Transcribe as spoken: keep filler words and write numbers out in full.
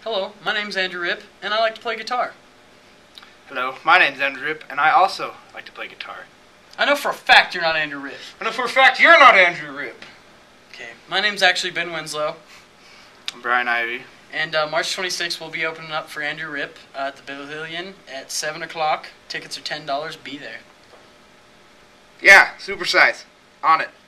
Hello, my name's Andrew Ripp, and I like to play guitar. Hello, my name's Andrew Ripp, and I also like to play guitar. I know for a fact you're not Andrew Ripp. I know for a fact you're not Andrew Ripp. Okay, my name's actually Ben Winslow. I'm Brian Ivy. And uh, March twenty-sixth, we'll be opening up for Andrew Ripp uh, at the Pavilion at seven o'clock. Tickets are ten dollars. Be there. Yeah, super size. On it.